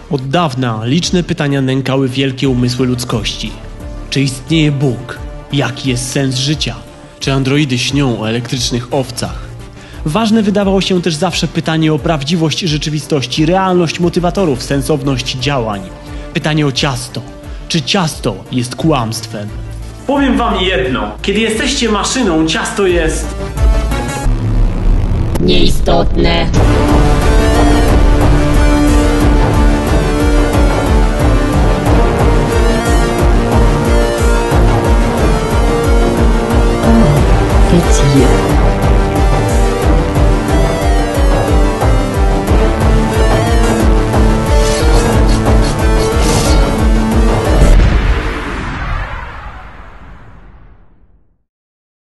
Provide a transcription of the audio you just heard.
Od dawna liczne pytania nękały wielkie umysły ludzkości. Czy istnieje Bóg? Jaki jest sens życia? Czy androidy śnią o elektrycznych owcach? Ważne wydawało się też zawsze pytanie o prawdziwość rzeczywistości, realność motywatorów, sensowność działań. Pytanie o ciasto. Czy ciasto jest kłamstwem? Powiem wam jedno. Kiedy jesteście maszyną, ciasto jest... Nieistotne.